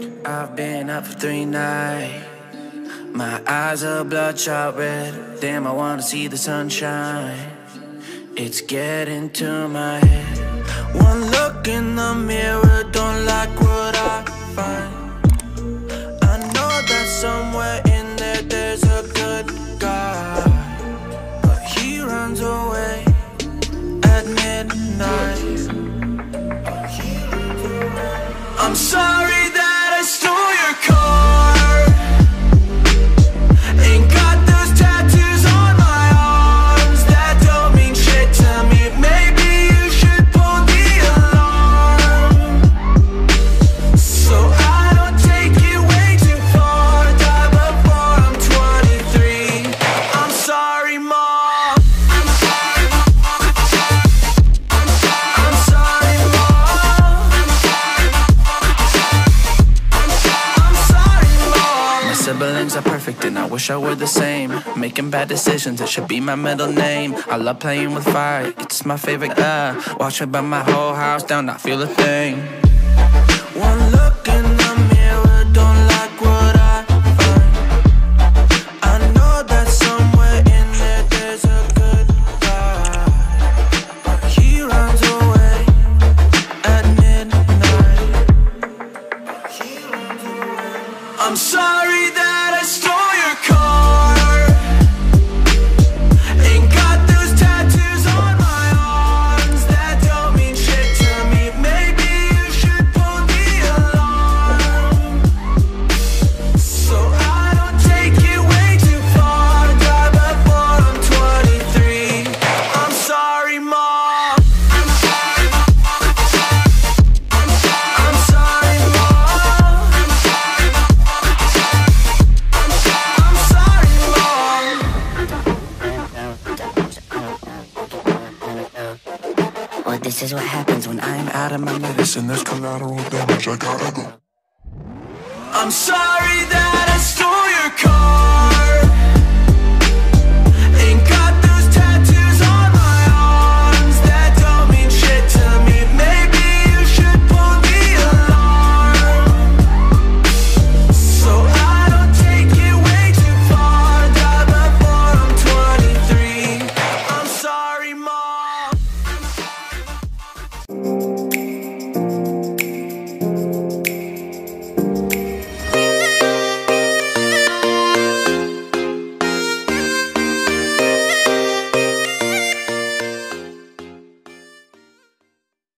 I've been up for 3 nights. My eyes are bloodshot red. Damn, I wanna see the sunshine. It's getting to my head. One look in the mirror, don't like what I find. I know that somewhere in there there's a good guy, but he runs away at midnight. I'm sorry that I stole your car. Ain't got those tattoos on my arms that don't mean shit to me. Maybe you should pull the alarm, so I don't take it way too far. Die before I'm 23. I'm sorry, Mom. I'm sorry, Mom. I'm sorry, Mom. I'm sorry, Mom. My siblings are perfect and I wish I were the same. Making bad decisions, it should be my middle name. I love playing with fire, it's my favorite. Watch me burn my whole house down, not feel a thing. One look in the mirror, don't like what I find. I know that somewhere in there there's a good guy, but he runs away at midnight. I'm sorry that I stole your car. Ain't got those tattoos on my arms that don't mean shit to me. Maybe you should pull the alarm, so I don't take it way too far. Die before I'm 23. I'm sorry, Mom. I'm sorry, Mom. I'm sorry, Mom. I'm sorry, Mom. Well, this is what happens when I'm out of my Listen, there's collateral damage, I gotta go. I'm sorry that I stole your car.